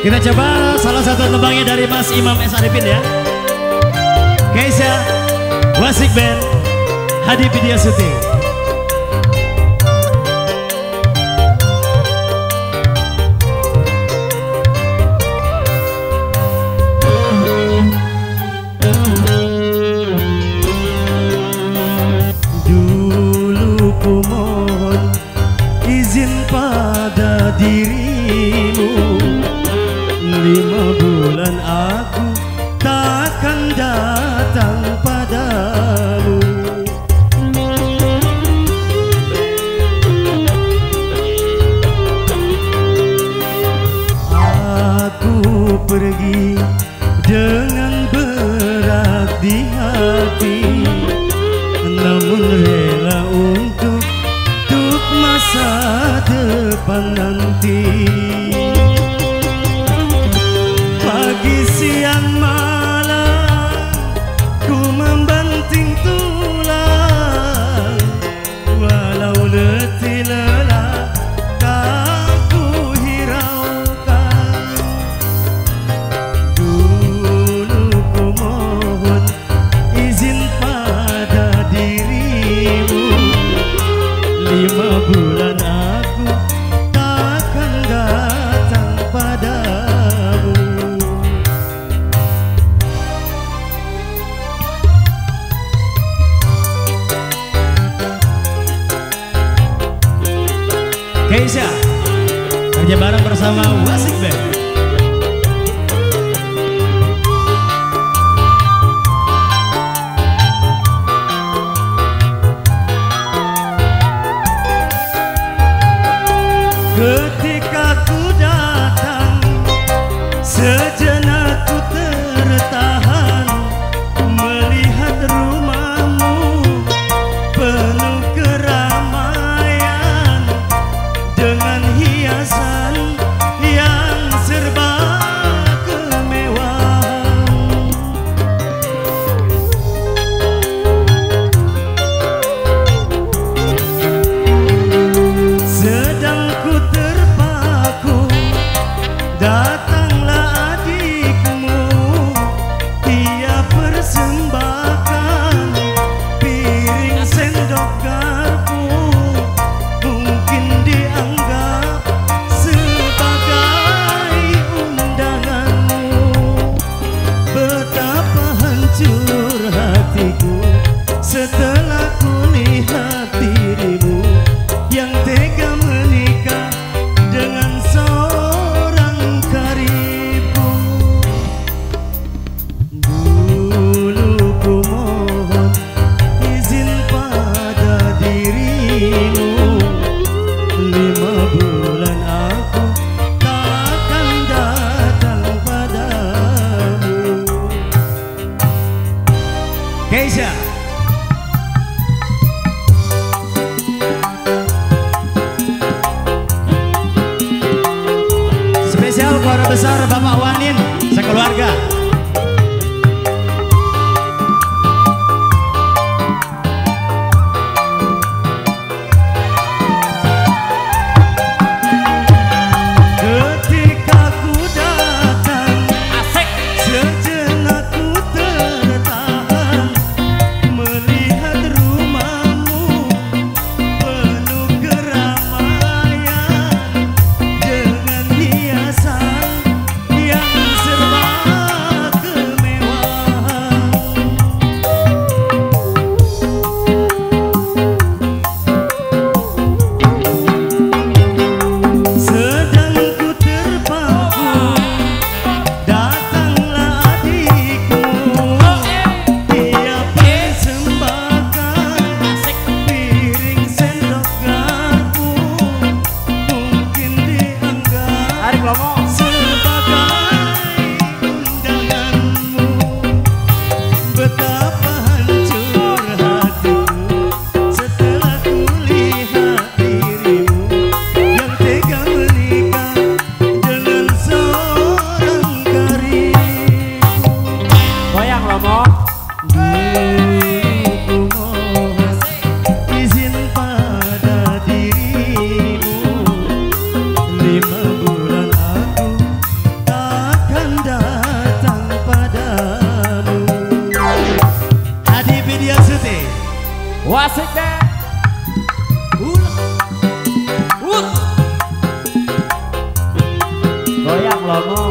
Kita coba salah satu tembangnya dari Mas Imam S. Arifin ya. Keisha, Wasik Band, Hadi Video Syuting. Dulu ku mohon izin pada dirimu, 5 bulan aku takkan datang padamu. Aku pergi dengan berat di hati, namun rela untuk masa depan nanti. Pagi siang malam ku membanting tulang, walau letih lelah tak ku hiraukan. Dulu ku mohon izin pada dirimu, 5 bulan aku takkan datang padamu. Keisha, kerja bareng bersama Wasik Band. Ketika ku datang, sejenak ku tertahan melihat rumahmu penuh keramaian dengan hiasan yang serba kemewahan. Sedang ku terpaku, datanglah adikmu. Ia persembahkan piring sendok garpu, mungkin dianggap sebagai undanganmu. Betapa hancur hatiku setelah kulihat dirimu yang tega menikah dengan seorang karibmu. Dulu ku mohon izin pada dirimu, 5 bulan aku takkan datang padamu. Keisha, spesial keluarga besar Bapak Wanin sekeluarga. Ketika ku datang, sejenak ku tertahan melihat rumahmu penuh keramaian dengan hiasan yang serba kemewahan. Sedang ku terpaku, datanglah adikmu. Ia persembahkan piring sendok garpu, mungkin dianggap sebagai undanganmu. Betapa hancur hatiku setelah kulihat dirimu yang tega menikah dengan seorang karibmu. Goyang Romo. Dulu ku mohon izin pada dirimu, 5 bulan aku tak Wasik deh. Goyang lomo.